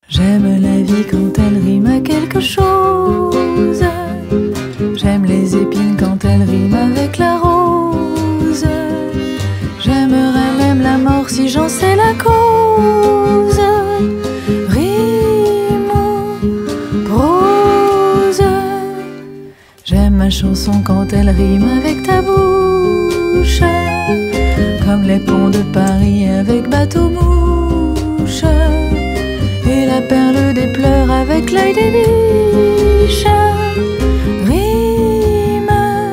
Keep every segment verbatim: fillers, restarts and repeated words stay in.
J'aime la vie quand elle rime à quelque chose. J'aime les épines quand elle rime avec la rose. J'aimerais même la mort si j'en sais la cause. Rime ou prose. J'aime ma chanson quand elle rime avec ta bouche, comme les ponts de Paris avec bateau-mouche, et la perle des pleurs avec l'œil des biches. Rime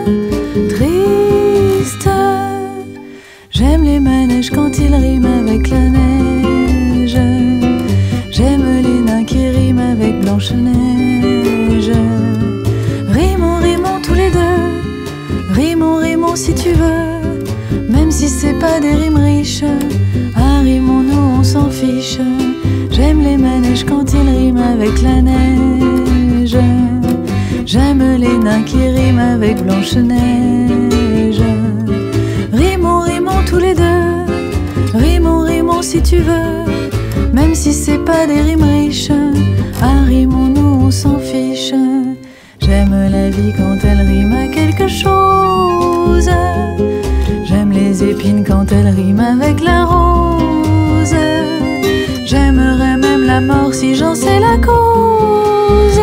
triste. J'aime les manèges quand ils riment avec la neige. J'aime les nains qui riment avec Blanche-Neige. Rimons, rimons tous les deux. Rimons, rimons si tu veux, même si c'est pas des rimes riches. Ah, rimons-nous, on s'en fiche. J'aime les manèges quand ils riment avec la neige. J'aime les nains qui riment avec Blanche-Neige. Rimons, rimons tous les deux. Rimons, rimons si tu veux, même si c'est pas des rimes riches. Ah, rimons-nous, on s'en fiche. J'aime la vie quand elle rime à quelque chose. J'aime les épines quand elle rime avec la rose. J'aimerais même la mort si j'en sais la cause.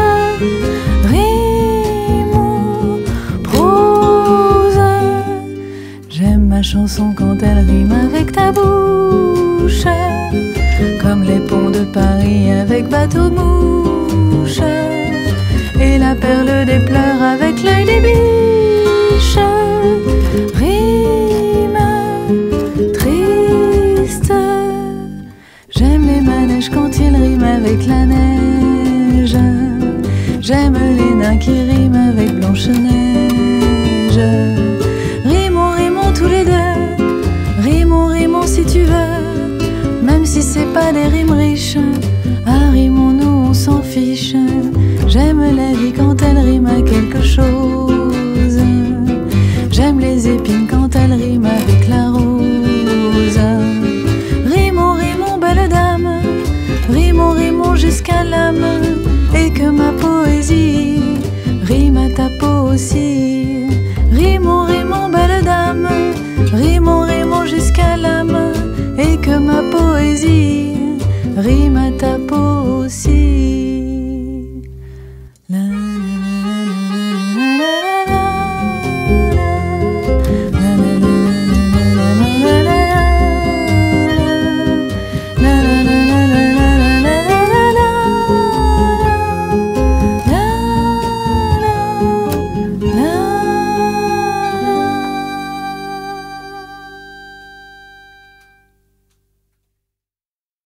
Rime ou prose. J'aime ma chanson quand elle rime avec ta bouche, comme les ponts de Paris avec bateau-mouche, et la perle des pleurs avec l'œil des biches. Rime triste. J'aime les manèges quand ils riment avec la neige. J'aime les nains qui riment avec Blanche-Neige. Rimons, rimons tous les deux. Rimons, rimons si tu veux, même si c'est pas des rimes riches. Ah, rimons-nous, on s'en fiche. J'aime la vie quand elle rime à quelque chose. J'aime les épines quand elle rime avec la rose. Rimons, rimons, belle dame. Rimons, rimons jusqu'à l'âme, et que ma poésie rime à ta peau aussi. Rimons, rimons, belle dame. Rimons, rimons jusqu'à l'âme, et que ma poésie rime à ta peau.